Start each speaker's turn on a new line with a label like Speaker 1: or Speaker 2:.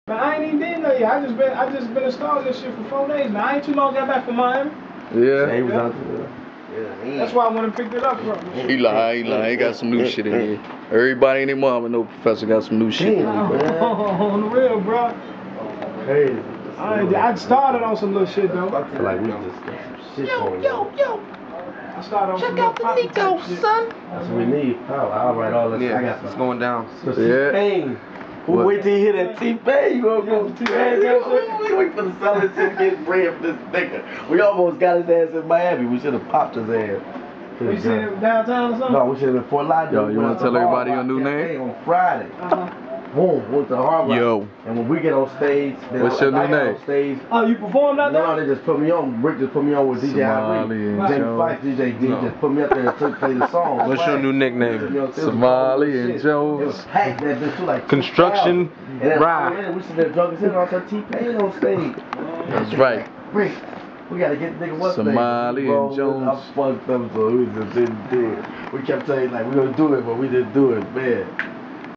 Speaker 1: Man, I ain't even did nothing yet. I just been installing this shit for 4 days. Now I ain't too long got back from Miami.
Speaker 2: Yeah.
Speaker 3: He was out there. Yeah,
Speaker 1: That's why I went and picked it up from.
Speaker 2: He lying. He got some new shit in here. Everybody and their mama know Professor got some new shit in here.
Speaker 1: On the real, bro.
Speaker 3: Crazy.
Speaker 1: I started on some little shit though.
Speaker 3: I feel like we just got some shit going on.
Speaker 4: Yo.
Speaker 1: I started on
Speaker 4: Check
Speaker 1: some
Speaker 4: out the
Speaker 1: little
Speaker 4: Nico,
Speaker 1: shit.
Speaker 4: son.
Speaker 3: That's what we need. I'll write all this.
Speaker 5: Yeah,
Speaker 3: I got
Speaker 5: it's
Speaker 3: some.
Speaker 5: going down.
Speaker 2: Yeah.
Speaker 3: T-Pain.
Speaker 2: What?
Speaker 3: Wait till you hear that T-Pain. You gonna go T-Pain? We finna sell this shit, get bread for this nigga. We almost got his ass in Miami. We should have popped his ass.
Speaker 1: You seen it downtown or something?
Speaker 3: No, we should have been Fort Lauderdale.
Speaker 2: Yo, you wanna tell everybody your new
Speaker 3: Cafe
Speaker 2: name?
Speaker 3: On Friday. Boom, went to the Hard Rock.
Speaker 2: Yo.
Speaker 3: And when we get on stage,
Speaker 2: What's your new name?
Speaker 3: On stage,
Speaker 1: Oh, you performed out there?
Speaker 3: no, they just put me on. Rick just put me on with DJ
Speaker 2: Somali and
Speaker 3: Jamie
Speaker 2: Jones.
Speaker 3: Fife, DJ D just put me up there and play the song.
Speaker 5: What's your new nickname?
Speaker 3: You know, it was
Speaker 2: Somali and
Speaker 3: shit.
Speaker 2: Jones.
Speaker 3: It was packed that bitch too, like
Speaker 5: Construction
Speaker 3: 2,000. And then
Speaker 5: Ride.
Speaker 3: we sit there drunk as hell. I said T-Pain on stage.
Speaker 2: That's right.
Speaker 3: Rick, we gotta get the nigga what's
Speaker 2: Somali and Jones.
Speaker 3: I fucked up, so we just didn't do it. We kept saying like we gonna do it, but we didn't do it, man.